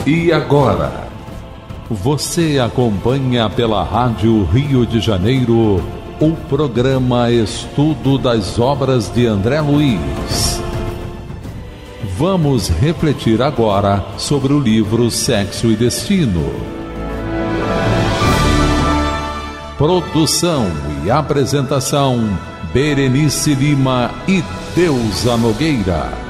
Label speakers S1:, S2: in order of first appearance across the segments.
S1: E agora, você acompanha pela Rádio Rio de Janeiro o programa Estudo das Obras de André Luiz. Vamos refletir agora sobre o livro Sexo e Destino. Produção e apresentação, Berenice Lima e Deusa Nogueira.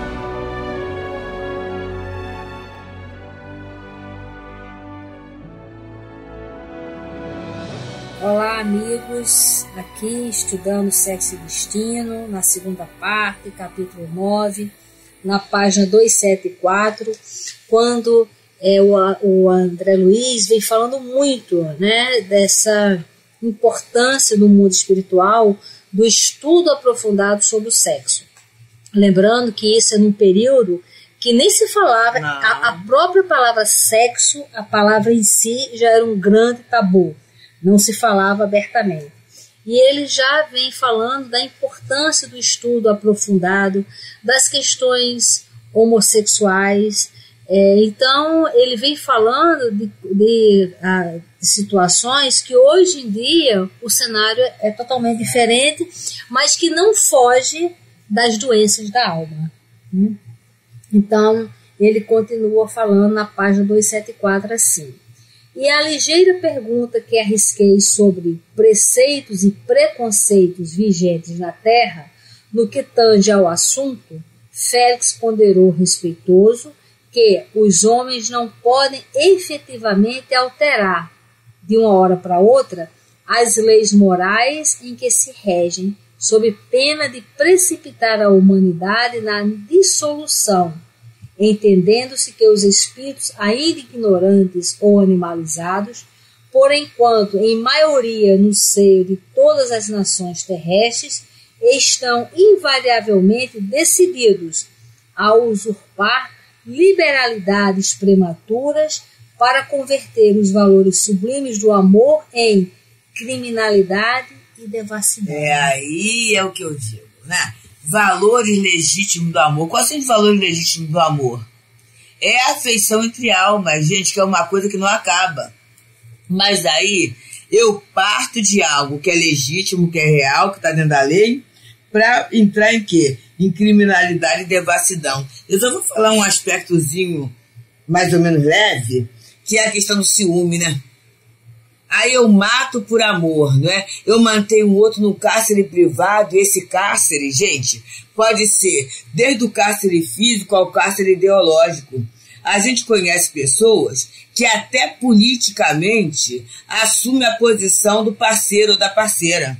S2: Olá, amigos, aqui estudando Sexo e Destino, na segunda parte, capítulo 9, na página 274, quando o André Luiz vem falando muito, né, dessa importância do mundo espiritual, do estudo aprofundado sobre o sexo. Lembrando que isso é num período que nem se falava, a própria palavra sexo, a palavra em si já era um grande tabu. Não se falava abertamente. E ele já vem falando da importância do estudo aprofundado das questões homossexuais. Então, ele vem falando de situações que hoje em dia o cenário é totalmente diferente, mas que não foge das doenças da alma. Então, ele continua falando na página 274 assim. E a ligeira pergunta que arrisquei sobre preceitos e preconceitos vigentes na Terra, no que tange ao assunto, Félix ponderou respeitoso que os homens não podem efetivamente alterar, de uma hora para outra, as leis morais em que se regem, sob pena de precipitar a humanidade na dissolução, entendendo-se que os espíritos, ainda ignorantes ou animalizados, por enquanto em maioria no seio de todas as nações terrestres, estão invariavelmente decididos a usurpar liberalidades prematuras para converter os valores sublimes do amor em criminalidade e devassidão.
S3: Aí é o que eu digo, né? Valores legítimos do amor. Quais são os valores legítimos do amor? É a afeição entre almas, gente, que é uma coisa que não acaba. Mas aí eu parto de algo que é legítimo, que é real, que está dentro da lei, para entrar em quê? Em criminalidade e devassidão. Eu só vou falar um aspectozinho mais ou menos leve, que é a questão do ciúme, né? Aí eu mato por amor, não é? Eu mantenho o outro no cárcere privado, e esse cárcere, gente, pode ser desde o cárcere físico ao cárcere ideológico. A gente conhece pessoas que até politicamente assumem a posição do parceiro ou da parceira.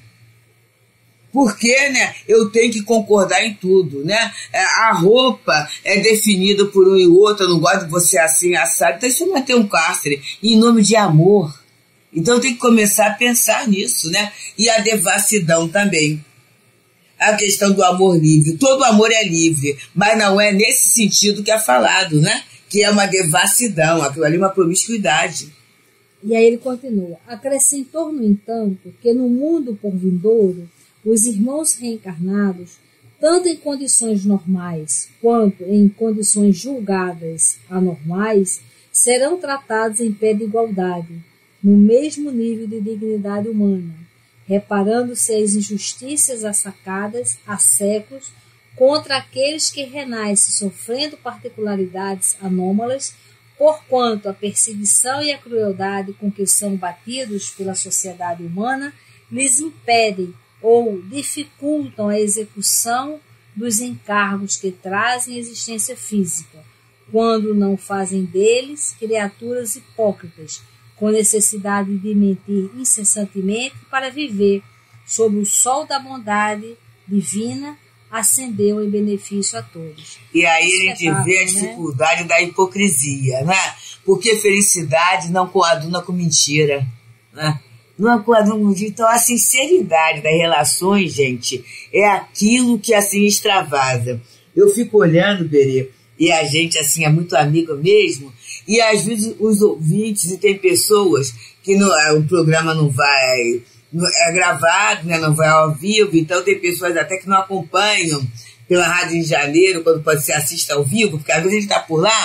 S3: Porque, né, eu tenho que concordar em tudo, né? A roupa é definida por um e outro, eu não gosto de você assim, assado. Então isso não é ter um cárcere em nome de amor. Então tem que começar a pensar nisso, né? E a devassidão também. A questão do amor livre. Todo amor é livre, mas não é nesse sentido que é falado, né? Que é uma devassidão, aquilo ali é uma promiscuidade.
S2: E aí ele continua. Acrescentou, no entanto, que no mundo por vindouro, os irmãos reencarnados, tanto em condições normais quanto em condições julgadas anormais, serão tratados em pé de igualdade, no mesmo nível de dignidade humana, reparando-se as injustiças assacadas há séculos contra aqueles que renascem sofrendo particularidades anômalas, porquanto a perseguição e a crueldade com que são batidos pela sociedade humana lhes impedem ou dificultam a execução dos encargos que trazem a existência física, quando não fazem deles criaturas hipócritas, com necessidade de mentir incessantemente para viver sob o sol da bondade divina, ascendeu em benefício a todos.
S3: E aí a gente vê a dificuldade, né, da hipocrisia, né? Porque felicidade não coaduna com mentira, né? Não coaduna com mentira. Então a sinceridade das relações, gente, é aquilo que assim extravasa. Eu fico olhando, Berê, e a gente assim é muito amigo mesmo, e às vezes os ouvintes, e tem pessoas que não, o programa não vai, é gravado, né, não vai ao vivo, então tem pessoas até que não acompanham pela Rádio de Janeiro, quando pode ser assista ao vivo, porque às vezes a gente está por lá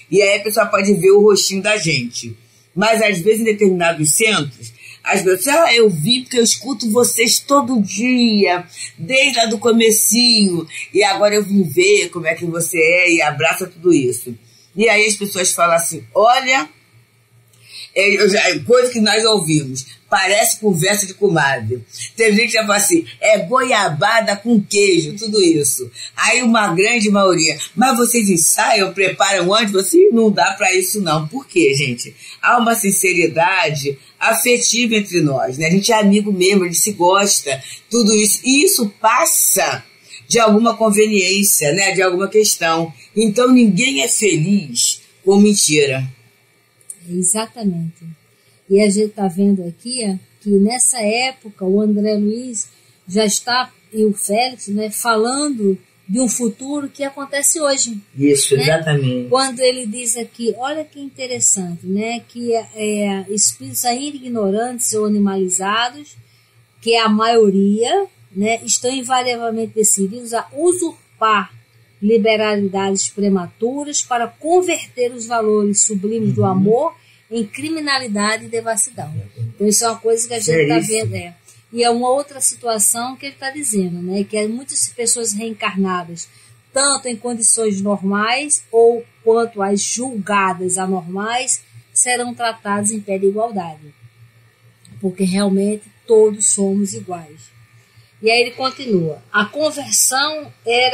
S3: e aí a pessoa pode ver o rostinho da gente. Mas às vezes em determinados centros, as pessoas, eu vi porque eu escuto vocês todo dia, desde lá do comecinho, e agora eu vim ver como é que você é e abraça tudo isso. E aí as pessoas falam assim, olha, coisa que nós ouvimos, parece conversa de comadre. Tem gente que já fala assim, é goiabada com queijo, tudo isso. Aí uma grande maioria, mas vocês ensaiam, preparam antes? Assim, não dá para isso não. Por quê, gente? Há uma sinceridade afetiva entre nós, né? A gente é amigo mesmo, a gente se gosta, tudo isso. E isso passa de alguma conveniência, né? De alguma questão. Então ninguém é feliz com mentira.
S2: Exatamente. E a gente está vendo aqui que nessa época o André Luiz já está, e o Félix, né, falando de um futuro que acontece hoje.
S3: Isso,
S2: né?
S3: Exatamente.
S2: Quando ele diz aqui, olha que interessante, né, que espíritos ainda ignorantes ou animalizados, que a maioria, né, estão invariavelmente decididos a usurpar liberalidades prematuras para converter os valores sublimes do amor em criminalidade e devassidão. Então isso é uma coisa que a gente está vendo. E é uma outra situação que ele está dizendo, né? Que muitas pessoas reencarnadas, tanto em condições normais ou quanto as julgadas anormais, serão tratadas em pé de igualdade. Porque realmente todos somos iguais. E aí ele continua, a conversação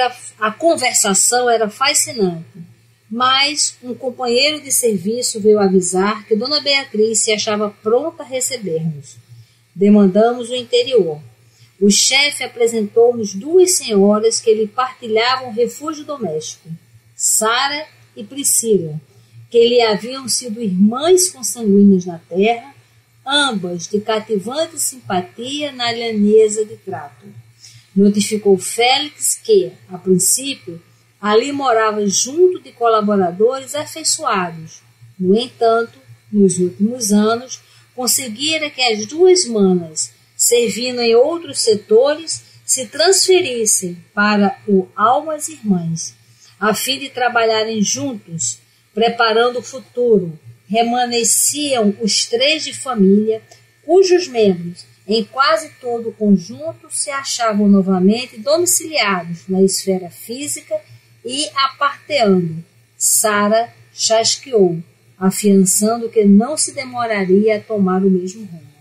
S2: era fascinante, mas um companheiro de serviço veio avisar que Dona Beatriz se achava pronta a receber-nos. Demandamos o interior. O chefe apresentou-nos duas senhoras que lhe partilhavam refúgio doméstico, Sara e Priscila, que lhe haviam sido irmãs consanguíneas na terra, ambas de cativante simpatia na lhaneza de trato. Notificou Félix que, a princípio, ali morava junto de colaboradores afeiçoados. No entanto, nos últimos anos, conseguira que as duas manas, servindo em outros setores, se transferissem para o Almas Irmãs, a fim de trabalharem juntos, preparando o futuro. Remanesciam os três de família, cujos membros, em quase todo o conjunto, se achavam novamente domiciliados na esfera física e aparteando. Sara chasqueou, afiançando que não se demoraria a tomar o mesmo rumo.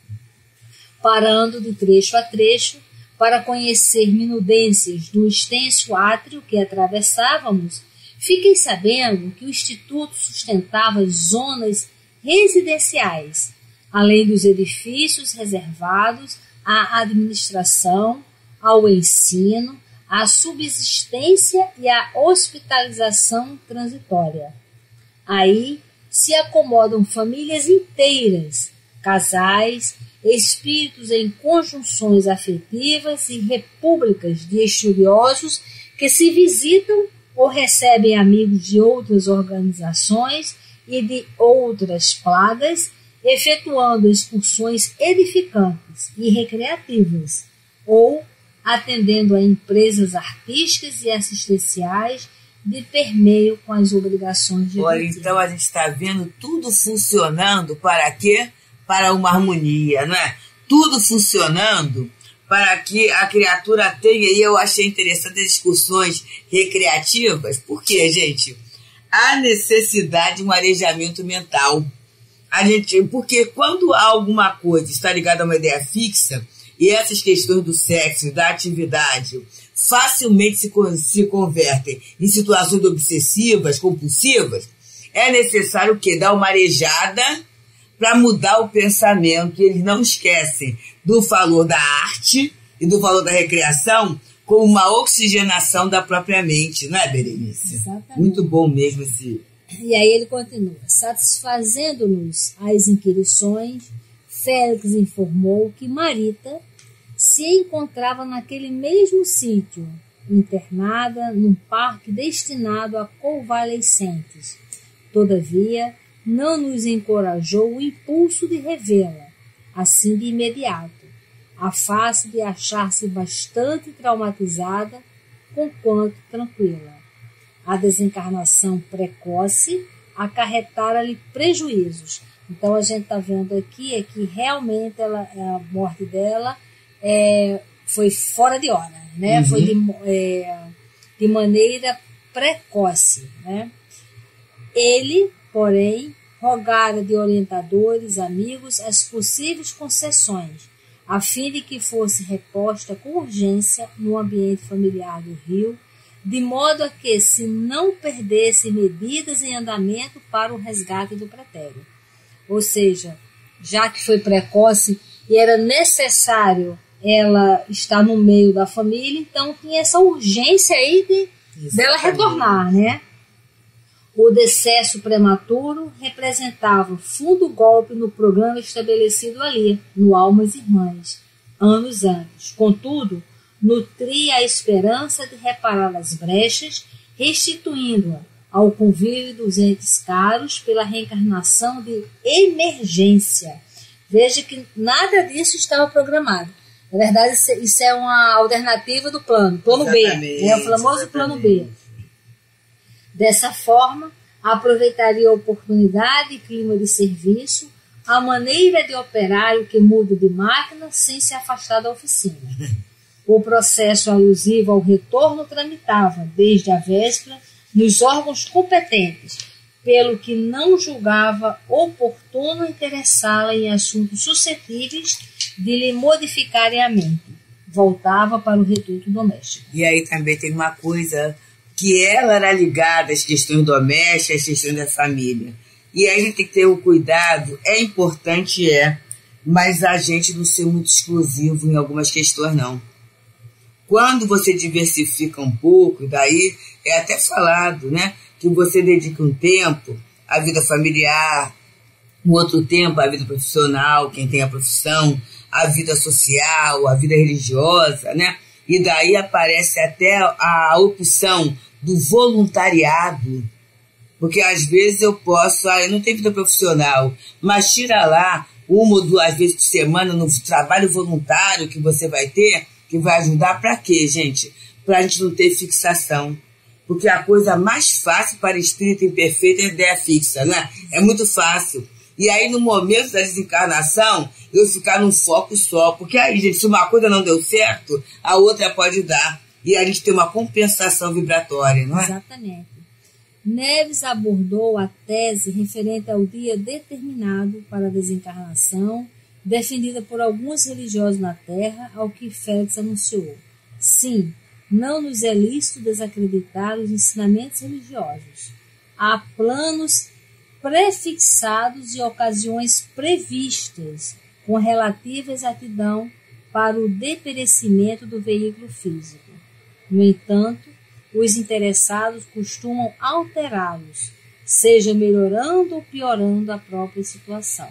S2: Parando de trecho a trecho, para conhecer minudências do extenso átrio que atravessávamos, fiquei sabendo que o Instituto sustentava zonas residenciais, além dos edifícios reservados à administração, ao ensino, à subsistência e à hospitalização transitória. Aí se acomodam famílias inteiras, casais, espíritos em conjunções afetivas e repúblicas de estudiosos que se visitam ou recebem amigos de outras organizações e de outras plagas, efetuando excursões edificantes e recreativas, ou atendendo a empresas artísticas e assistenciais de permeio com as obrigações de
S3: Olha, então a gente está vendo tudo funcionando para quê? Para uma harmonia, não é? Tudo funcionando para que a criatura tenha, e eu achei interessante as discussões recreativas, porque, gente, há necessidade de um arejamento mental. Porque quando há alguma coisa que está ligada a uma ideia fixa, e essas questões do sexo, da atividade, facilmente se convertem em situações obsessivas, compulsivas, é necessário o quê? Dar uma arejada para mudar o pensamento. E eles não esquecem do valor da arte e do valor da recreação como uma oxigenação da própria mente, não é, Berenice?
S2: Exatamente.
S3: Muito bom mesmo esse...
S2: E aí ele continua, satisfazendo-nos as inquirições, Félix informou que Marita se encontrava naquele mesmo sítio, internada num parque destinado a convalescentes. Todavia, não nos encorajou o impulso de revê-la, assim de imediato, a face de achar-se bastante traumatizada, conquanto tranquila. a desencarnação precoce acarretara-lhe prejuízos. Então a gente está vendo aqui é que realmente a morte dela foi fora de hora, né? Uhum. Foi de maneira precoce, né? Ele, porém, rogara de orientadores, amigos, as possíveis concessões, a fim de que fosse reposta com urgência no ambiente familiar do Rio, de modo a que se não perdesse medidas em andamento para o resgate do pretério. Ou seja, já que foi precoce e era necessário ela estar no meio da família, então tinha essa urgência aí dela retornar, né? O decesso prematuro representava fundo golpe no programa estabelecido ali, no Almas Irmãs, anos antes. Contudo, nutria a esperança de reparar as brechas, restituindo-a ao convívio dos entes caros pela reencarnação de emergência. Veja que nada disso estava programado. Na verdade, isso é uma alternativa do plano B, né? O famoso plano B. Dessa forma, aproveitaria a oportunidade e clima de serviço, a maneira de operário que muda de máquina sem se afastar da oficina. O processo alusivo ao retorno tramitava, desde a véspera, nos órgãos competentes, pelo que não julgava oportuno interessá-la em assuntos suscetíveis de lhe modificarem a mente. Voltava para o reduto doméstico.
S3: E aí também tem uma coisa, que ela era ligada às questões domésticas, às questões da família. E aí a gente tem que ter o cuidado, é importante, mas a gente não ser muito exclusivo em algumas questões, não. Quando você diversifica um pouco, daí é até falado, né, que você dedica um tempo à vida familiar, um outro tempo à vida profissional, quem tem a profissão, à vida social, à vida religiosa, né? E daí aparece até a opção do voluntariado, porque às vezes eu posso, eu não tenho vida profissional, mas tira lá 1 ou 2 vezes por semana no trabalho voluntário que você vai ter, que vai ajudar para quê, gente? Para a gente não ter fixação. Porque a coisa mais fácil para espírito imperfeito é a ideia fixa, né? É muito fácil. E aí, no momento da desencarnação, eu ficar num foco só. Porque aí, gente, se uma coisa não deu certo, a outra pode dar. E a gente tem uma compensação vibratória, não é?
S2: Exatamente. Neves abordou a tese referente ao dia determinado para a desencarnação, defendida por alguns religiosos na Terra, ao que Félix anunciou. Sim, não nos é lícito desacreditar os ensinamentos religiosos. Há planos prefixados e ocasiões previstas com relativa exatidão para o deperecimento do veículo físico. No entanto, os interessados costumam alterá-los, seja melhorando ou piorando a própria situação.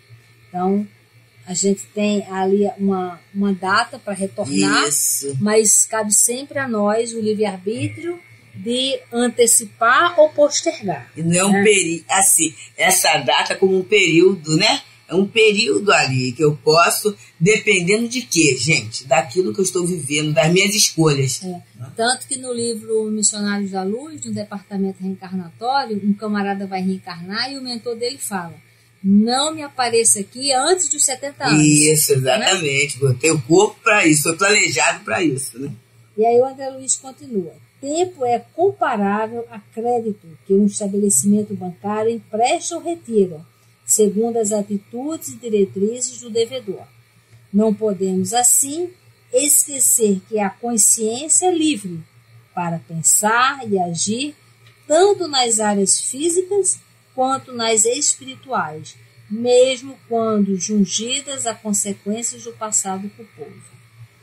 S2: Então, a gente tem ali uma data para retornar,
S3: Isso.
S2: Mas cabe sempre a nós o livre-arbítrio de antecipar ou postergar.
S3: E não é um período, assim, essa data como um período, né? É um período ali que eu posso, dependendo de quê, gente? Daquilo que eu estou vivendo, das minhas escolhas.
S2: Tanto que no livro Missionários da Luz, no departamento reencarnatório, um camarada vai reencarnar e o mentor dele fala: não me apareça aqui antes dos 70 anos.
S3: Isso, exatamente. Né? Eu tenho corpo para isso, estou planejado para isso. Né?
S2: E aí o André Luiz continua. Tempo é comparável a crédito que um estabelecimento bancário empresta ou retira, segundo as atitudes e diretrizes do devedor. Não podemos, assim, esquecer que a consciência é livre para pensar e agir tanto nas áreas físicas quanto nas espirituais, mesmo quando jungidas a consequências do passado culposo.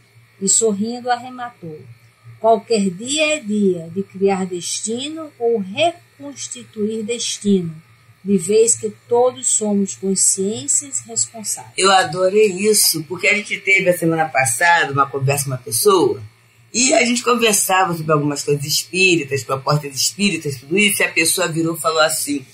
S2: E sorrindo arrematou: qualquer dia é dia de criar destino ou reconstituir destino, de vez que todos somos consciências responsáveis.
S3: Eu adorei isso, porque a gente teve a semana passada uma conversa com uma pessoa, e a gente conversava sobre algumas coisas espíritas, propostas espíritas, tudo isso, e a pessoa virou e falou assim: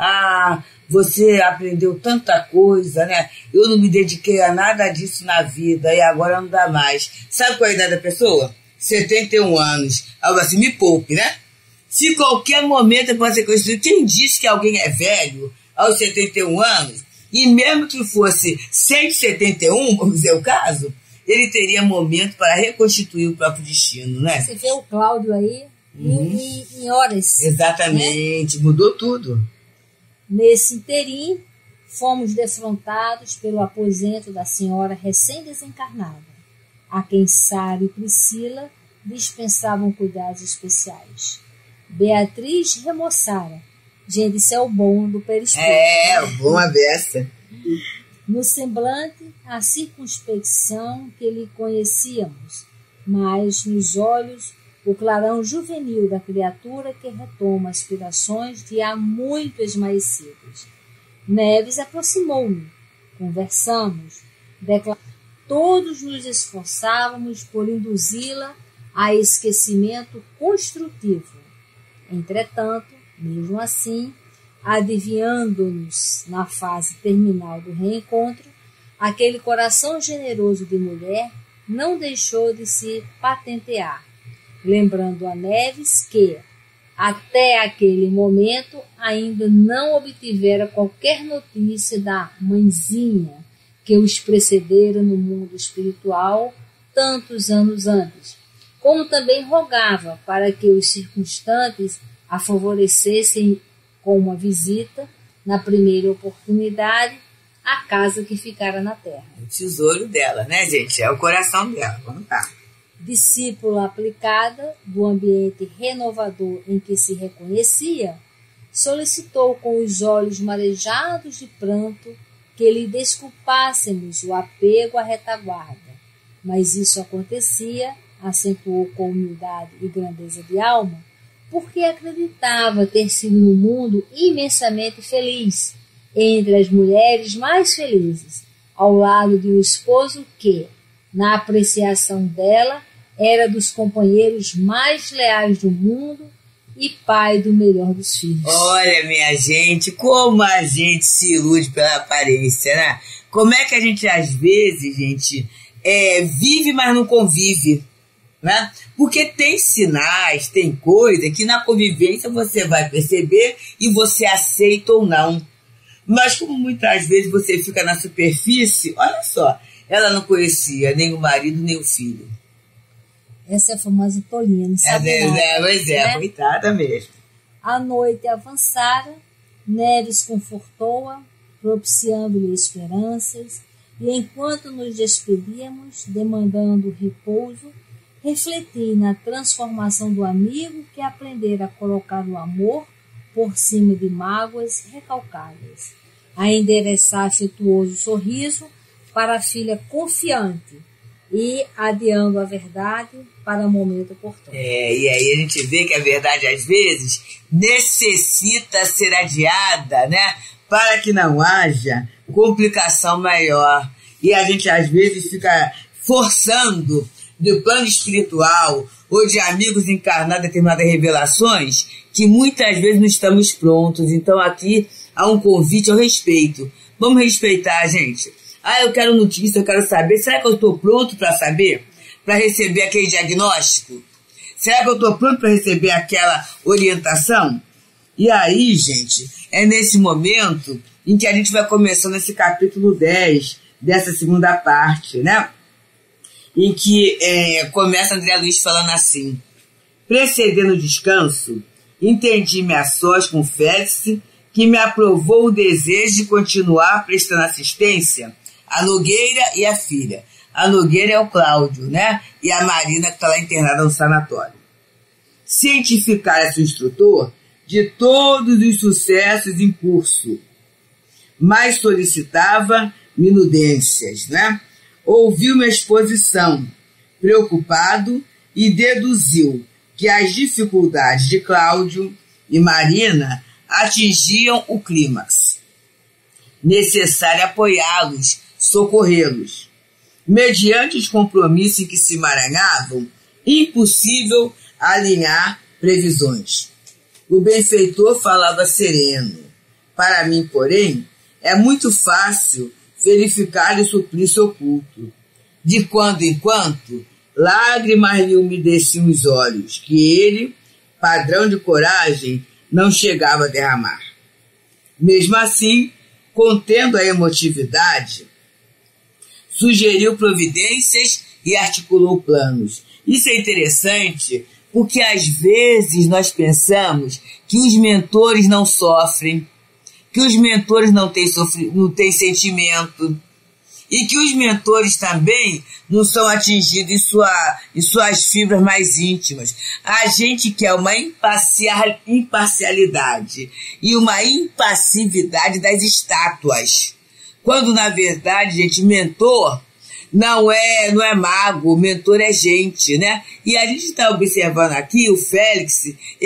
S3: você aprendeu tanta coisa, né? Eu não me dediquei a nada disso na vida e agora não dá mais. Sabe qual é a idade da pessoa? 71 anos. Algo assim, me poupe, né? Se qualquer momento pode ser construído, quem disse que alguém é velho aos 71 anos, e mesmo que fosse 171, vamos dizer o caso, ele teria momento para reconstituir o próprio destino, né?
S2: Você vê o Cláudio aí em horas.
S3: Exatamente, né? Mudou tudo.
S2: Nesse interim, fomos defrontados pelo aposento da senhora recém-desencarnada, a quem Sara e Priscila dispensavam cuidados especiais. Beatriz remoçara. Gente, isso é o bom do perispírito.
S3: É, o bom a beça.
S2: No semblante, a circunspecção que lhe conhecíamos, mas nos olhos, o clarão juvenil da criatura que retoma aspirações de há muito esmaecidas. Neves aproximou-me, conversamos, todos nos esforçávamos por induzi-la a esquecimento construtivo. Entretanto, mesmo assim, adivinhando-nos na fase terminal do reencontro, aquele coração generoso de mulher não deixou de se patentear, lembrando a Neves que, até aquele momento, ainda não obtivera qualquer notícia da mãezinha que os precedera no mundo espiritual tantos anos antes, como também rogava para que os circunstantes a favorecessem com uma visita, na primeira oportunidade, à casa que ficara na terra.
S3: O tesouro dela, né, gente? É o coração dela. Vamos lá.
S2: Discípula aplicada do ambiente renovador em que se reconhecia, solicitou com os olhos marejados de pranto que lhe desculpássemos o apego à retaguarda. Mas isso acontecia, acentuou com humildade e grandeza de alma, porque acreditava ter sido no mundo imensamente feliz, entre as mulheres mais felizes, ao lado de um esposo que, na apreciação dela, era dos companheiros mais leais do mundo e pai do melhor dos filhos.
S3: Olha, minha gente, como a gente se ilude pela aparência, né? Como é que a gente, às vezes, gente, vive, mas não convive, né? Porque tem sinais, tem coisa que na convivência você vai perceber e você aceita ou não. Mas como muitas vezes você fica na superfície, olha só, ela não conhecia nem o marido nem o filho.
S2: Essa é a famosa tolinha, não sabe nada.
S3: Pois é, né? Coitada mesmo.
S2: A noite avançara, Neves confortou-a, propiciando-lhe esperanças, e enquanto nos despedíamos, demandando repouso, refleti na transformação do amigo que aprendera a colocar o amor por cima de mágoas recalcadas, a endereçar afetuoso sorriso para a filha confiante e adiando a verdade para o momento oportuno.
S3: E aí a gente vê que a verdade às vezes necessita ser adiada, né? Para que não haja complicação maior. E a gente às vezes fica forçando do plano espiritual ou de amigos encarnar determinadas revelações que muitas vezes não estamos prontos. Então aqui há um convite ao respeito. Vamos respeitar, gente. Eu quero notícia, eu quero saber. Será que eu estou pronto para saber? Para receber aquele diagnóstico? Será que eu estou pronto para receber aquela orientação? E aí, gente, é nesse momento em que a gente vai começando esse capítulo 10 dessa segunda parte, né? Em que começa André Luiz falando assim: precedendo o descanso, entendi-me a sós com Félix, que me aprovou o desejo de continuar prestando assistência a Nogueira e a filha. A Nogueira é o Cláudio, né? E a Marina, que está lá internada no sanatório. Cientificar-se o instrutor de todos os sucessos em curso, mas solicitava minudências, né? Ouviu minha exposição, preocupado, e deduziu que as dificuldades de Cláudio e Marina atingiam o clímax. Necessário apoiá-los, socorrê-los. Mediante os compromissos em que se emaranhavam, impossível alinhar previsões. O benfeitor falava sereno. Para mim, porém, é muito fácil verificar o suplício oculto. De quando em quando, lágrimas lhe umedeciam os olhos, que ele, padrão de coragem não chegava a derramar. Mesmo assim, contendo a emotividade, sugeriu providências e articulou planos. Isso é interessante porque às vezes nós pensamos que os mentores não sofrem, que os mentores não têm sentimento e que os mentores também não são atingidos em suas fibras mais íntimas. A gente quer uma imparcialidade e uma impassividade das estátuas. Quando, na verdade, gente, mentor não é mago, mentor é gente, né? E a gente está observando aqui o Félix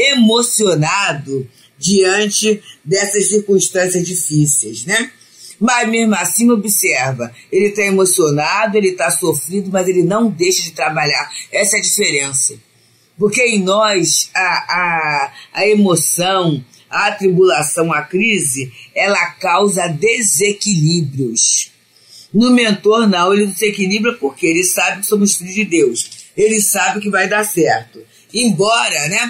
S3: emocionado diante dessas circunstâncias difíceis, né? Mas mesmo assim, observa, ele está emocionado, ele está sofrido, mas ele não deixa de trabalhar. Essa é a diferença. Porque em nós, a emoção, a tribulação, a crise, ela causa desequilíbrios. No mentor, não, ele não se equilibra porque ele sabe que somos filhos de Deus. Ele sabe que vai dar certo. Embora, né,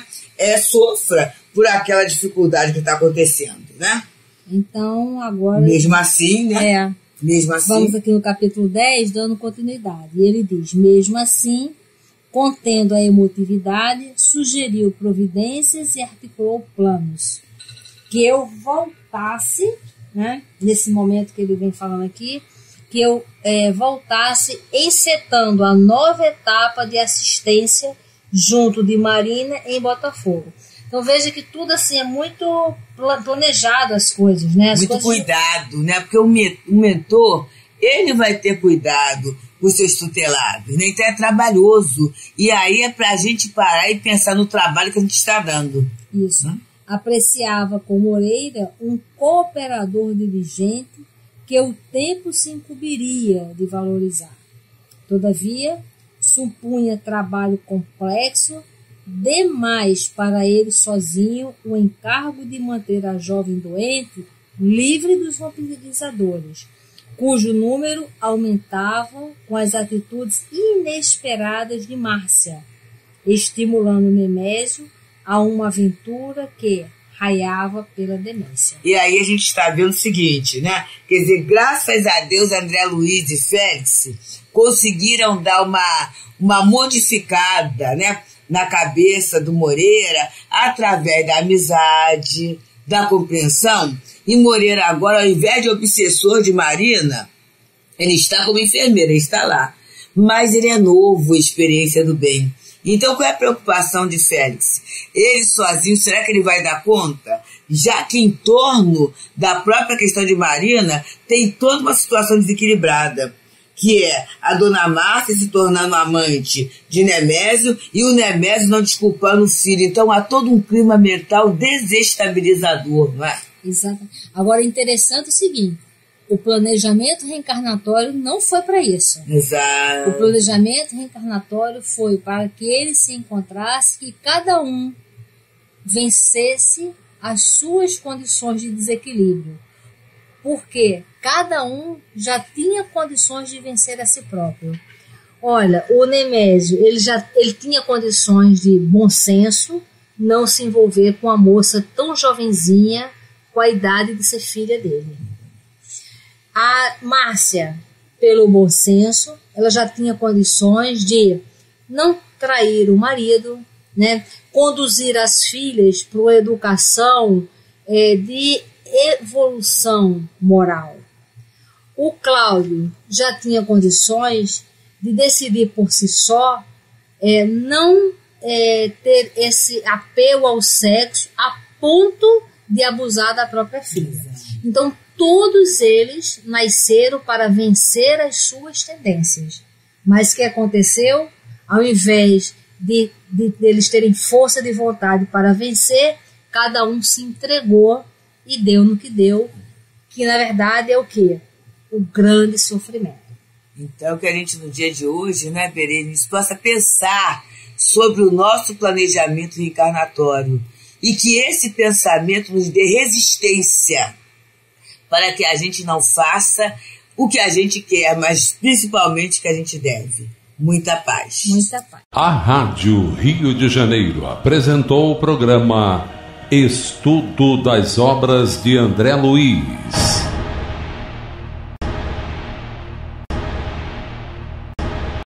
S3: sofra por aquela dificuldade que está acontecendo, né?
S2: Então, agora...
S3: Mesmo assim, né? Mesmo assim...
S2: Vamos aqui no capítulo 10, dando continuidade. E ele diz, mesmo assim, contendo a emotividade, sugeriu providências e articulou planos. Que eu voltasse, né? Nesse momento que ele vem falando aqui, que eu voltasse encetando a nova etapa de assistência junto de Marina em Botafogo. Então veja que tudo assim é muito planejado as coisas, né?
S3: Muito cuidado, né? Porque o mentor, ele vai ter cuidado com os seus tutelados, né? Então é trabalhoso. E aí é pra gente parar e pensar no trabalho que a gente está dando.
S2: Isso. Apreciava com Moreira um cooperador diligente que o tempo se incumbiria de valorizar. Todavia, supunha trabalho complexo demais para ele sozinho o encargo de manter a jovem doente livre dos vampirizadores, cujo número aumentava com as atitudes inesperadas de Márcia, estimulando Nemésio a uma aventura que raiava pela demência.
S3: E aí a gente está vendo o seguinte, né? Quer dizer, graças a Deus, André Luiz e Félix conseguiram dar uma modificada, né, na cabeça do Moreira através da amizade, da compreensão. E Moreira agora, ao invés de obsessor de Marina, ele está como enfermeira, ele está lá. Mas ele é novo, experiência do bem. Então, qual é a preocupação de Félix? Ele sozinho, será que ele vai dar conta? Já que em torno da própria questão de Marina tem toda uma situação desequilibrada, que é a dona Márcia se tornando amante de Nemésio e o Nemésio não desculpando o filho. Então, há todo um clima mental desestabilizador, não é?
S2: Exato. Agora, interessante é o seguinte, o planejamento reencarnatório não foi para isso.
S3: Exato.
S2: O planejamento reencarnatório foi para que ele se encontrasse e cada um vencesse as suas condições de desequilíbrio. Porque cada um já tinha condições de vencer a si próprio. Olha, o Nemésio, ele tinha condições de bom senso, não se envolver com uma moça tão jovenzinha, com a idade de ser filha dele. A Márcia, pelo bom senso, ela já tinha condições de não trair o marido, né? Conduzir as filhas para uma educação de evolução moral. O Cláudio já tinha condições de decidir por si só, não ter esse apelo ao sexo a ponto de abusar da própria filha. Então, todos eles nasceram para vencer as suas tendências. Mas o que aconteceu? Ao invés de eles terem força de vontade para vencer, cada um se entregou e deu no que deu, que na verdade é o quê? O grande sofrimento.
S3: Então, que a gente no dia de hoje, né, Berenice, possa pensar sobre o nosso planejamento reencarnatório e que esse pensamento nos dê resistência para que a gente não faça o que a gente quer, mas principalmente o que a gente deve. Muita paz.
S2: Muita paz.
S1: A Rádio Rio de Janeiro apresentou o programa Estudo das Obras de André Luiz.